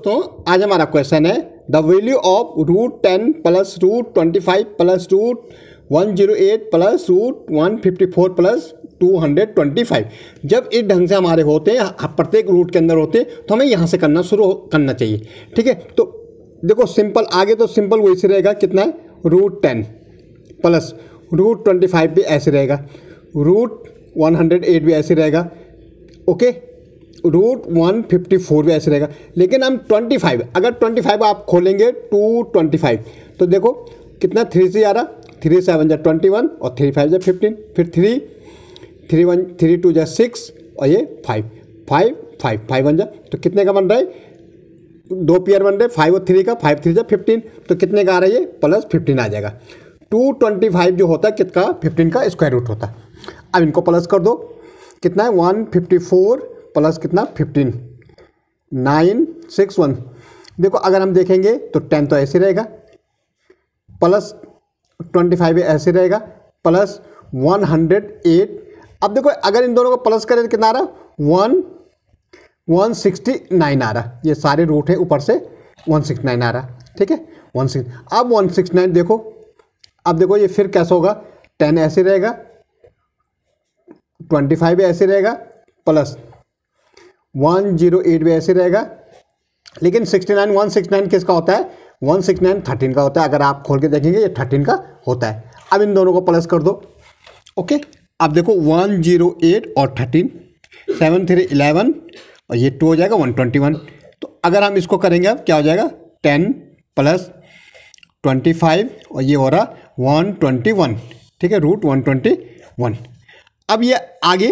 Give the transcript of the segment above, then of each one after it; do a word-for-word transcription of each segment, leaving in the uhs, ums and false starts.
दोस्तों, आज हमारा क्वेश्चन है the value of root ten plus root twenty five plus root one zero eight plus root one fifty four plus two hundred twenty five. जब इस ढंग से हमारे होते हैं, प्रत्येक रूट के अंदर होते हैं, तो हमें यहाँ से करना शुरू करना चाहिए। ठीक है, तो देखो सिंपल, आगे तो सिंपल वैसे रहेगा, कितना है root ten plus root twenty five भी ऐसे रहेगा, रूट वन हंड्रेड एट भी ऐसे रहेगा, okay, root one fifty four भी ऐसे रहेगा। लेकिन हम ट्वेंटी फाइव, अगर ट्वेंटी फाइव आप खोलेंगे टू ट्वेंटी फाइव, तो देखो कितना थ्री से आ रहा, थ्री सेवन जा ट्वेंटी वन और थ्री फाइव जा फिफ्टीन, फिर three three one three two जा सिक्स और ये five five five five one जा, तो कितने का बन रहा है, दो पेयर बन रहे, फाइव और थ्री का, फाइव थ्री जा फिफ्टीन, तो कितने का आ रहा है ये प्लस फिफ्टीन आ जाएगा। टू ट्वेंटी फाइव जो होता है कितना, फिफ्टीन का स्क्वायर रूट होता है। अब इनको प्लस कर दो, कितना है वन फिफ्टी फोर प्लस कितना फिफ्टीन, नाइन सिक्स वन। देखो अगर हम देखेंगे तो टेन तो ऐसे रहेगा, प्लस ट्वेंटी फाइव ऐसे रहेगा, प्लस वन हंड्रेड एट। अब देखो अगर इन दोनों को प्लस करें तो कितना आ रहा, वन वन सिक्सटी नाइन आ रहा, ये सारे रूट है ऊपर से वन सिक्सटी नाइन आ रहा। ठीक है, वन सिक्स अब वन सिक्सटी नाइन देखो, अब देखो ये फिर कैसा होगा, टेन ऐसे रहेगा, ट्वेंटी फाइव ऐसे रहेगा, प्लस वन जीरो एट भी ऐसे रहेगा। लेकिन sixty nine one sixty nine किसका होता है, वन सिक्सटी नाइन थर्टीन का होता है। अगर आप खोल के देखेंगे ये थर्टीन का होता है। अब इन दोनों को प्लस कर दो, ओके। अब देखो वन जीरो एट और थर्टीन, सेवन थ्री इलेवन और ये टू हो जाएगा वन ट्वेंटी वन। तो अगर हम इसको करेंगे अब क्या हो जाएगा, टेन प्लस ट्वेंटी फाइव और ये हो रहा वन ट्वेंटी वन। ठीक है, रूट वन ट्वेंटी वन। अब ये आगे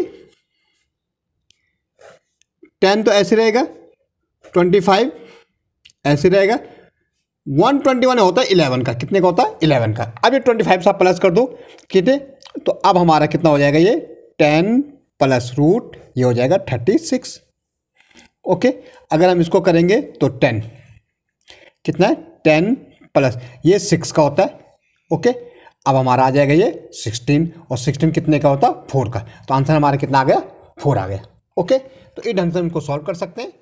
टेन तो ऐसे रहेगा, ट्वेंटी फाइव ऐसे रहेगा, वन ट्वेंटी वन होता है इलेवन का, कितने का होता है इलेवन का। अब ये ट्वेंटी फाइव से आप प्लस कर दो, कितने, तो अब हमारा कितना हो जाएगा, ये टेन प्लस रूट ये हो जाएगा थर्टी सिक्स। ओके, अगर हम इसको करेंगे तो टेन कितना है, टेन प्लस ये सिक्स का होता है, ओके। अब हमारा आ जाएगा ये सिक्सटीन, और सिक्सटीन कितने का होता है, फोर का। तो आंसर हमारा कितना आ गया, फोर आ गया। ओके, तो इस ढंग से हम इनको सॉल्व कर सकते हैं।